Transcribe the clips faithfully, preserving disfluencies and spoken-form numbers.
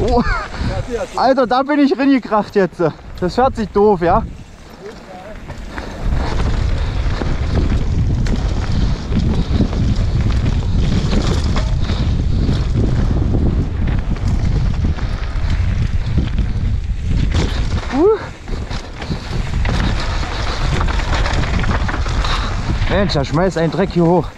Oh. Alter, da bin ich reingekracht jetzt. Das hört sich doof, ja? Mensch, er schmeißt einen Dreck hier hoch.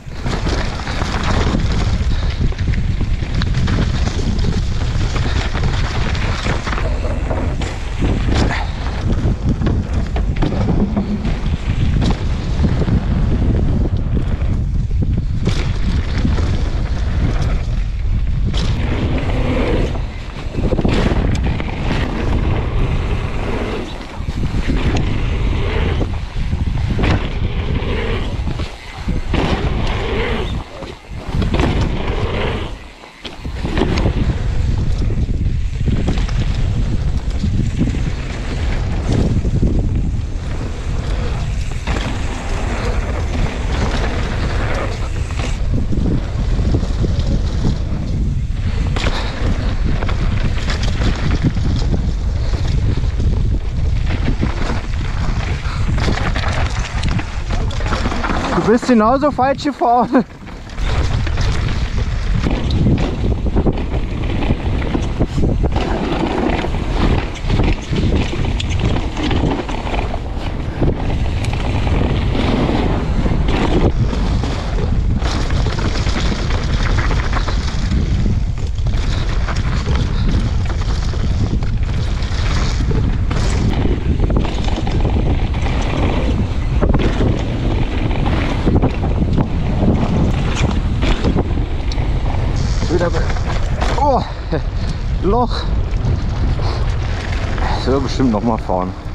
Du bist genauso falsch gefahren. Oh, Loch. Ich will bestimmt noch mal fahren.